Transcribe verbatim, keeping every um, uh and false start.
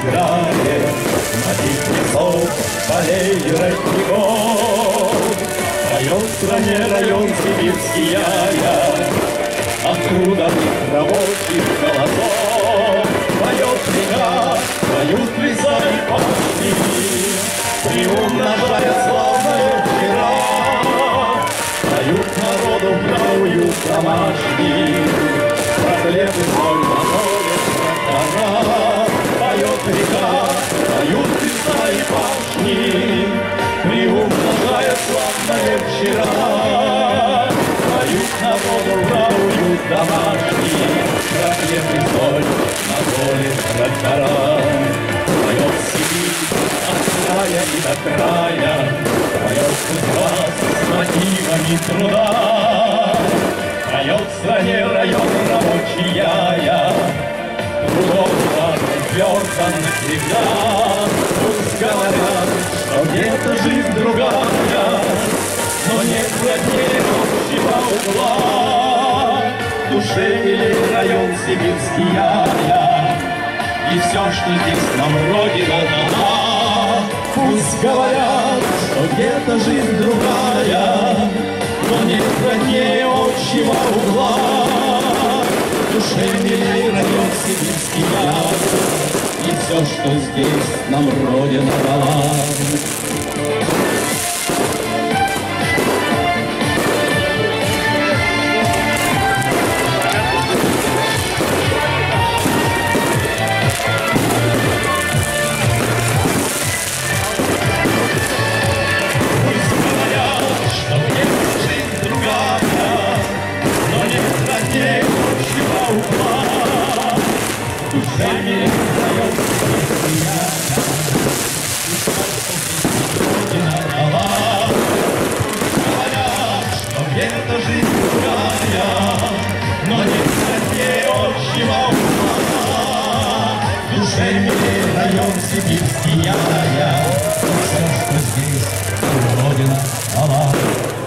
играет на песок, полей и родников. Поет в стране район сибирский я, откуда рабочих голосов. Поет река, поют леса и пашни, приумножая славное вчера. Поют народу про уют домашний, про хлеб и соль на поле трактора. Поет река, поют леса и пашни, приумножая славное вчера. Поют народу про уют домашний, про хлеб и соль на поле трактора. Поет Сибирь от края и до края, поет Кузбасс с мотивами труда. Поет в стране район рабочая, трудом твердо навсегда. Пусть говорят, что где-то жизнь другая, но нет роднее общего угла. В душе милей район сибирский я, и все, что здесь нам Родина дана. Пусть говорят, что где-то жизнь другая, но нет роднее общего угла. В душе милей район сибирский я, и все, что здесь нам Родина дала. Где-то жизнь другая, но нет роднее общего ума. В душе милей район сибирский я, все, что здесь Родина дала.